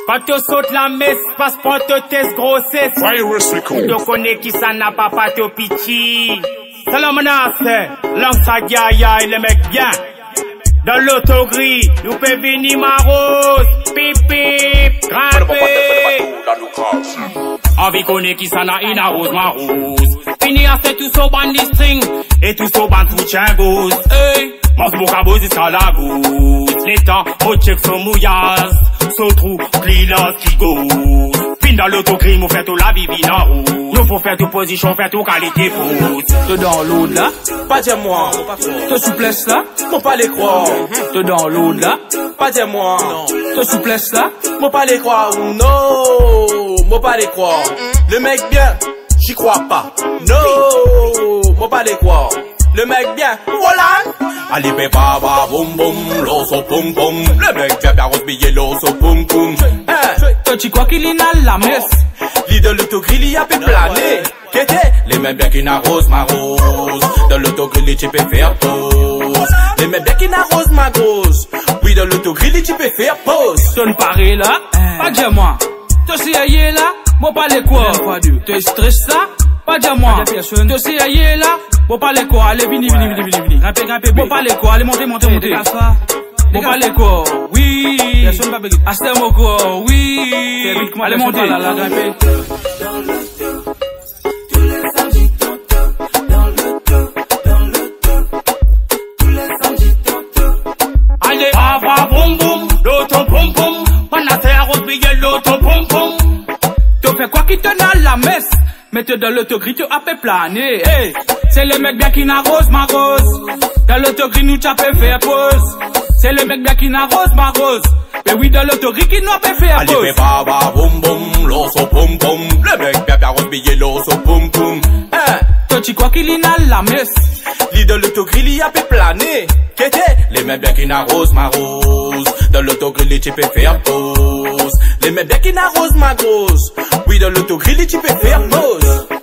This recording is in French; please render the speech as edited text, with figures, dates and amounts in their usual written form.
Quand tu sautes la messe, passeport de tes grossesses. Tu connais qui ça n'a pas de pitié. C'est la menace, langue yaya et les mecs bien. Dans l'autogris, nous peut venir ma rose. Pip pip, grimper. Envie connaît qui ça n'a une rose ma rose. Fini à faire tout so ban les strings. Et tout so ban tout chingos. Hey, mange mon cabot jusqu'à la goutte. Les temps, au check son mouillage. So trou, client qui goûte. Fin dans l'autogris, nous fait tout la bibine en rouge. Nous faut faire tout position, faire tout qualité foot. Te dans l'eau là, pas dire moi. Te souplesse là, faut pas les croire. Te dans l'eau là, pas dire moi. Te souplesse là, faut pas les croire. Non, faut pas les croire. Le mec bien, j'y crois pas. Non, faut pas les croire. Le mec bien, voilà. Allez, pépa, ba, boum, boum, l'osso, poum, poum. Le mec bien, bien, rose, billet, l'osso, poum, poum. Toi, tu crois qu'il est dans la messe? L'idée de l'autogrill, il a pu planer. Qu'était les mecs bien qui n'arrosent ma rose. Dans l'autogrill, tu peux faire pause. Les mecs bien qui n'arrosent ma grosse. Oui, dans l'autogrill, tu peux faire pause. Ton paré là, pas dire moi. Toi, c'est aïe là, moi pas les quoi. Toi, stress là, pas dire moi. Toi, c'est aïe là. Bon pas les quoi, allez vini, grimpez, bon pas les quoi, allez monter. Bon pas les quoi, oui. Aster mon quoi, oui. Allez monter, là, grimpez. Tous les samedis tonto, dans le dos, tous les samedis tonto. Allez, ava boum boum, l'auto boum boum. On a fait un rose billet, l'auto boum boum. Tu fais quoi qui te dans la messe? Mets-toi dans l'autogris, tu as fait planer. Hey, c'est le mec bien qui n'arrose ma rose. Dans l'autogris, nous tu as fait faire pause. C'est le mec bien qui n'arrose ma rose. Mais oui, dans l'autogris, qui nous a fait faire pause. Allez, baba, boum boum, l'osso, poum poum. Le mec bien rose billet, l'osso, poum poum. Toi, tu crois qu'il est dans la messe? L'idée de l'autogris, il a fait planer. Qu'était les mecs bien qui n'arrose ma rose. Dans l'autogris, tu peux faire pause. Les mecs bien qui n'arrose ma grosse. Oui, dans l'autogrill, tu peux faire pause.